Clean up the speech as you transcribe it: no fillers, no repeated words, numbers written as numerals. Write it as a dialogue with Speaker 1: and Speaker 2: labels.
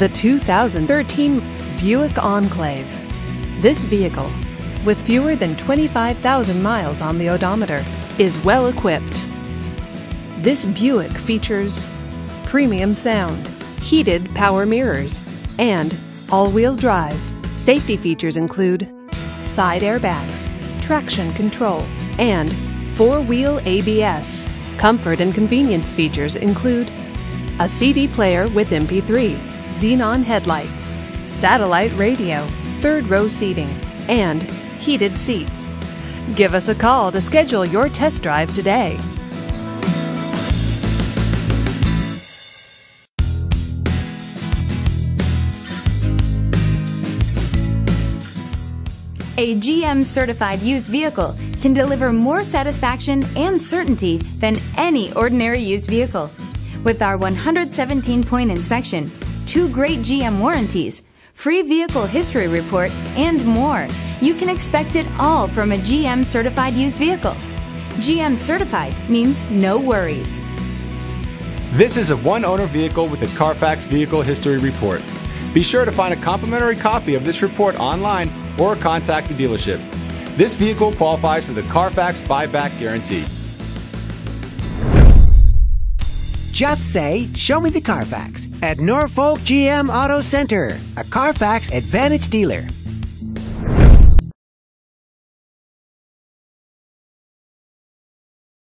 Speaker 1: the 2013 Buick Enclave. This vehicle, with fewer than 25,000 miles on the odometer, is well equipped. This Buick features premium sound, heated power mirrors, and all-wheel drive. Safety features include side airbags, traction control, and four-wheel ABS. Comfort and convenience features include a CD player with MP3, xenon headlights, satellite radio, third-row seating, and heated seats. Give us a call to schedule your test drive today.
Speaker 2: A GM certified used vehicle can deliver more satisfaction and certainty than any ordinary used vehicle. With our 117-point inspection, 2 great GM warranties, free vehicle history report, and more, you can expect it all from a GM certified used vehicle. GM certified means no worries.
Speaker 3: This is a one-owner vehicle with a Carfax Vehicle History Report. Be sure to find a complimentary copy of this report online or contact the dealership. This vehicle qualifies for the Carfax Buyback Guarantee.
Speaker 4: Just say, "Show me the Carfax" at Norfolk GM Auto Center, a Carfax Advantage dealer.